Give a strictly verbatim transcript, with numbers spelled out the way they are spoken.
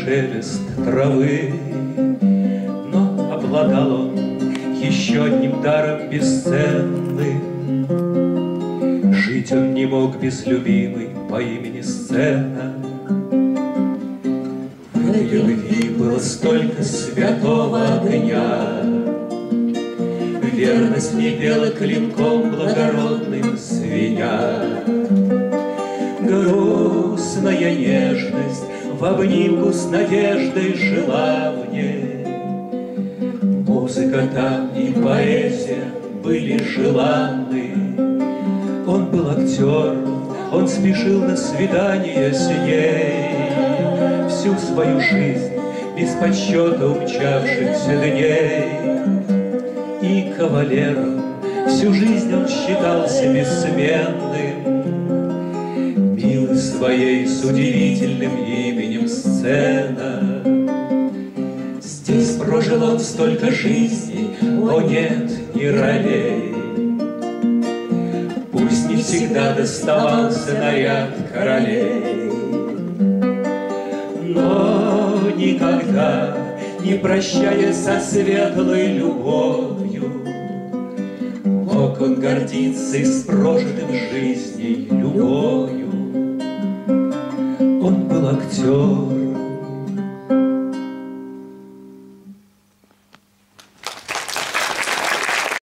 шелест травы. Но обладал он еще одним даром бесценным. Жить он не мог без любимой по имени Сцена. В этой любви было столько святого огня, верность не пела клинком благородным звеня. Грустная нежность в обнимку с надеждой жила в ней. Музыка там и поэзия были желанны. Он был актер, он спешил на свидание с ней. Всю свою жизнь без подсчета умчавшихся дней. И кавалером всю жизнь он считался бессменным, милой своей с удивительным именем Сцена. Здесь прожил он столько жизней, о нет, ни ролей. Пусть не всегда доставался наряд королей, но никогда не прощаясь со светлой любовью, мог он гордиться и с прожитым жизней любовью. Он был актер,